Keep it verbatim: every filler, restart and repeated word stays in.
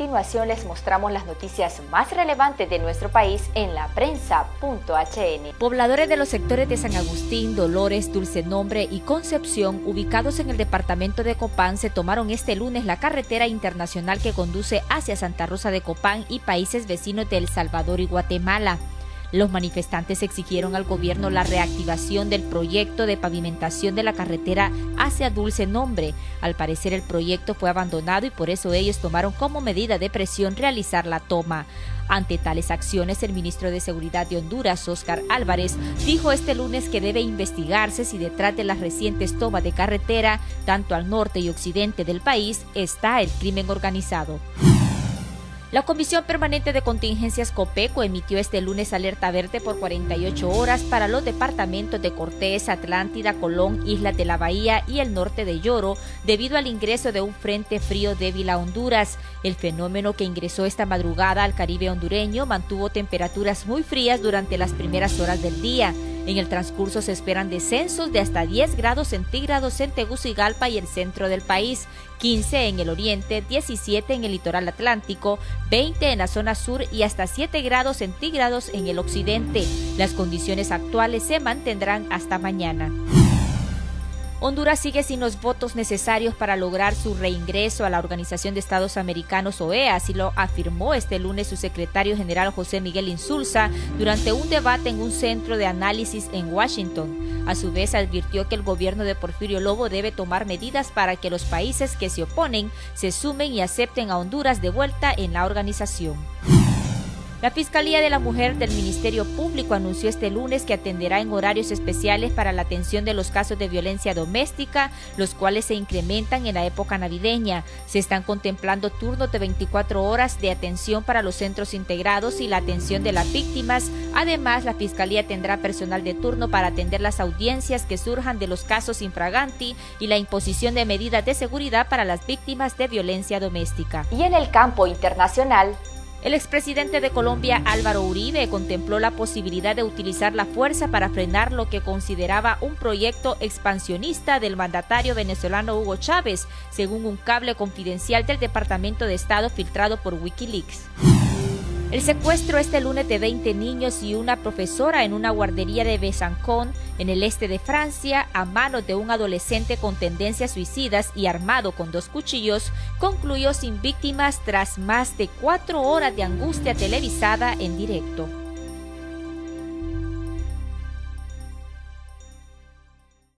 continuación les mostramos las noticias más relevantes de nuestro país en la prensa punto h n. Pobladores de los sectores de San Agustín, Dolores, Dulce Nombre y Concepción, ubicados en el departamento de Copán, se tomaron este lunes la carretera internacional que conduce hacia Santa Rosa de Copán y países vecinos de El Salvador y Guatemala. Los manifestantes exigieron al gobierno la reactivación del proyecto de pavimentación de la carretera hacia Dulce Nombre. Al parecer el proyecto fue abandonado y por eso ellos tomaron como medida de presión realizar la toma. Ante tales acciones, el ministro de Seguridad de Honduras, Óscar Álvarez, dijo este lunes que debe investigarse si detrás de las recientes tomas de carretera, tanto al norte y occidente del país, está el crimen organizado. La Comisión Permanente de Contingencias COPECO emitió este lunes alerta verde por cuarenta y ocho horas para los departamentos de Cortés, Atlántida, Colón, Islas de la Bahía y el norte de Yoro, debido al ingreso de un frente frío débil a Honduras. El fenómeno que ingresó esta madrugada al Caribe hondureño mantuvo temperaturas muy frías durante las primeras horas del día. En el transcurso se esperan descensos de hasta diez grados centígrados en Tegucigalpa y el centro del país, quince en el oriente, diecisiete en el litoral atlántico, veinte en la zona sur y hasta siete grados centígrados en el occidente. Las condiciones actuales se mantendrán hasta mañana. Honduras sigue sin los votos necesarios para lograr su reingreso a la Organización de Estados Americanos O E A, así lo afirmó este lunes su secretario general José Miguel Insulza durante un debate en un centro de análisis en Washington. A su vez advirtió que el gobierno de Porfirio Lobo debe tomar medidas para que los países que se oponen se sumen y acepten a Honduras de vuelta en la organización. La Fiscalía de la Mujer del Ministerio Público anunció este lunes que atenderá en horarios especiales para la atención de los casos de violencia doméstica, los cuales se incrementan en la época navideña. Se están contemplando turnos de veinticuatro horas de atención para los centros integrados y la atención de las víctimas. Además, la Fiscalía tendrá personal de turno para atender las audiencias que surjan de los casos infraganti y la imposición de medidas de seguridad para las víctimas de violencia doméstica. Y en el campo internacional, el expresidente de Colombia, Álvaro Uribe, contempló la posibilidad de utilizar la fuerza para frenar lo que consideraba un proyecto expansionista del mandatario venezolano Hugo Chávez, según un cable confidencial del Departamento de Estado filtrado por Wikileaks. El secuestro este lunes de veinte niños y una profesora en una guardería de Besançon, en el este de Francia, a manos de un adolescente con tendencias suicidas y armado con dos cuchillos, concluyó sin víctimas tras más de cuatro horas de angustia televisada en directo.